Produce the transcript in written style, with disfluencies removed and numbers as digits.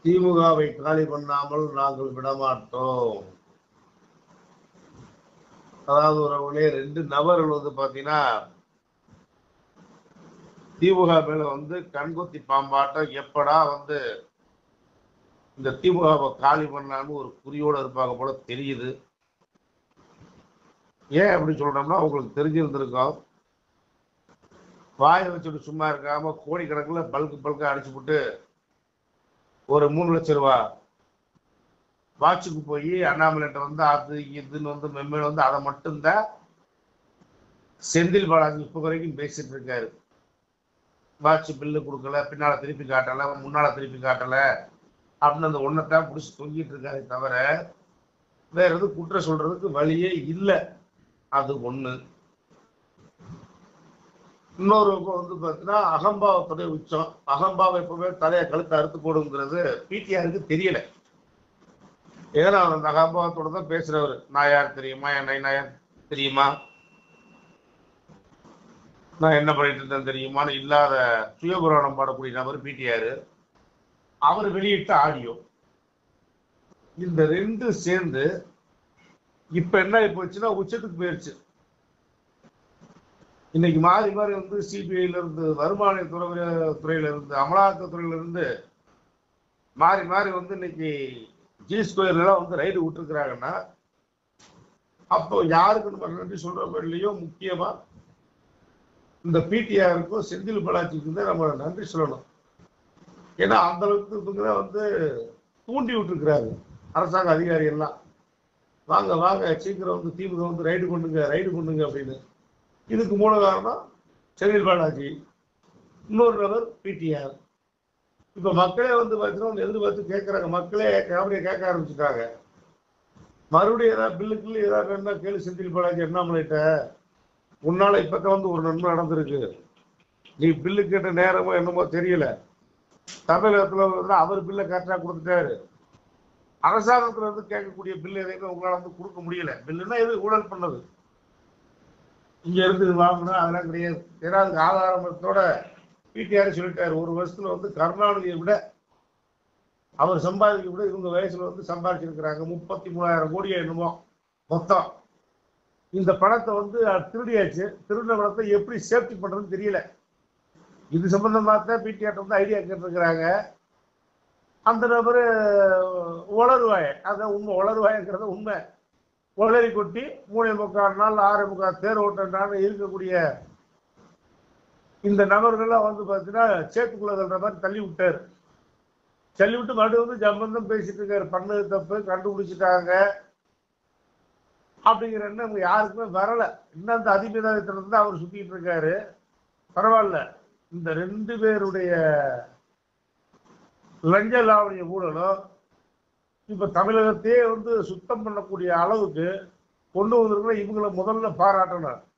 திமுகவை காலி பண்ணாமல் நாங்கள் விடமாட்டோம். அதாவது உறவுகளே, 2 நபர்கள் வந்து பாத்தீங்கன்னா திமுக மேல வந்து கண்கொத்தி பாம்பாட்டம் எப்படா வந்து இந்த திமுகவை காலி பண்ணான்னு ஒரு குறியோட இருப்பாங்க போல தெரியுது. ஏன் அப்படி சொல்றோம்னா, உங்களுக்கு தெரிஞ்சிருந்திருக்கோம். வாயை வச்சுட்டு சும்மா இருக்காம கோடிக்கணக்கில் பல்கா அடிச்சு விட்டு ஒரு 3 லட்சம் ரூபாய் வாட்சுக்கு போய் அண்ணாமலைட்ட வந்து அது இதுன்னு வந்து மெம்மேல வந்து அதை மட்டும்தான் செந்தில் பாலாஜி இப்ப வரைக்கும் பேசிட்டு இருக்காரு. வாட்ச் பில்லு கொடுக்கல, பின்னால திருப்பி காட்டல, முன்னால திருப்பி காட்டல அப்படின்னு அந்த ஒன்னத்தான் பிடிச்சி தொங்கிட்டு இருக்காரு தவிர வேற எதுவும் குற்றம் சொல்றதுக்கு வழியே இல்லை. அது ஒண்ணு. இன்னொரு வந்து பாத்தீங்கன்னா அகம்பாவத்துடைய உச்சம். அகம்பாவம் எப்பவுமே தலையை கழுத்தை அறுத்து போடுங்கிறது பிடிஆருக்கு தெரியல. ஏன்னா அவர் அந்த அகம்பாவத்தோட தான் பேசுறவர். நான் யார் தெரியுமா, நான் யார் தெரியுமா, நான் என்ன பண்ணிட்டு இருந்தேன் தெரியுமான்னு இல்லாத சுயபுராணம் பாடக்கூடிய நபர் பிடிஆர். அவர் வெளியிட்ட ஆடியோ இந்த 2 சேர்ந்து இப்ப என்ன போச்சுன்னா உச்சத்துக்கு போயிருச்சு. இன்னைக்கு மாறி மாறி வந்து சிபிஐல இருந்து, வருமான துறையில இருந்து, அமலாக்கத்துறையில இருந்து மாறி மாறி வந்து இன்னைக்கு G2 வந்து ரைடு விட்டுருக்கிறாங்கன்னா அப்போ யாருக்கு நம்ம நன்றி சொல்ற மாதிரிலையோ முக்கியமா இந்த பிடிஆருக்கும் செந்தில் பாலாஜிக்கும் தான் நம்ம நன்றி சொல்லணும். ஏன்னா அந்த அளவுக்கு இவங்கதான் வந்து தூண்டி விட்டுருக்கிறாரு அரசாங்க அதிகாரி எல்லாம். வாங்க வாங்க சீக்கிரம் வந்து திமுக வந்து ரைடு பண்ணுங்க அப்படின்னு. இதுக்கு மூல காரணம் செந்தில் பாலாஜி, இன்னொரு நபர் பிடிஆர். இப்ப மக்களே வந்து பார்த்தீங்கன்னா எதிர்பார்த்து கேட்கறாங்க. மக்களே காமெடியை கேட்க ஆரம்பிச்சுட்டாங்க. மறுபடியும் ஏதாவது பில்லுக்குள்ள ஏதாவது வேணா கேளு செந்தில் பாலாஜி அண்ணாமலைட்ட. உன்னால இப்பதான் வந்து ஒரு நன்மை நடந்திருக்கு. நீ பில்லு கேட்ட நேரமோ என்னமோ தெரியல, தமிழகத்துல வந்து அவர் பில்லை கரெக்டா கொடுத்துட்டாரு. அரசாங்கத்துல இருந்து கேட்கக்கூடிய பில்லு எதையுமே உங்களால வந்து கொடுக்க முடியல. பில்லுன்னா எது ஊழல் பண்ணது, இங்க இருந்து வாங்கணும் அதெல்லாம் கிடையாது. ஏன்னா அதுக்கு ஆதாரத்தோட பிடிஆர் சொல்லிட்டாரு. 1 வருஷத்துல வந்து கருணாநிதியை விட அவர் சம்பாதிக்க விட இவங்க வயசுல வந்து சம்பாதிச்சிருக்கிறாங்க 33,000 கோடியா என்னமோ மொத்தம். இந்த பணத்தை வந்து திருடியாச்சு. திருடின பணத்தை எப்படி சேஃப்டி பண்றதுன்னு தெரியல. இது சம்பந்தமா தான் பிடிஆர் வந்து ஐடியா கேட்டிருக்கிறாங்க. அந்த நபரு உளறுவாய, அதான் உண்மை, உளறுவாயங்கிறத உண்மை. உளறி கொட்டி 3.25 நாள் 6.25 தேர் ஓட்டுறான்னு இருக்கக்கூடிய இந்த நபர்கள்லாம் வந்து பாத்தீங்கன்னா சேத்துக்குள்ள தள்ளுற மாதிரி தள்ளி விட்டாரு. தள்ளி விட்டு மறுபடியும் வந்து சம்பந்தம் பேசிட்டு இருக்காரு. பண்ணது தப்பு கண்டுபிடிச்சிட்டாங்க அப்படிங்கிற எண்ணம் யாருக்குமே வரல. இன்னும் அந்த அதிபேதாயத்துல தான் அவர் சுத்திட்டு இருக்காரு. பரவாயில்ல, இந்த 2 பேருடைய லஞ்ச லாவணிய ஊழலும் இப்ப தமிழகத்தையே வந்து சுத்தம் பண்ணக்கூடிய அளவுக்கு கொண்டு வந்திருக்கிற இவங்களை முதல்ல பாராட்டணும்.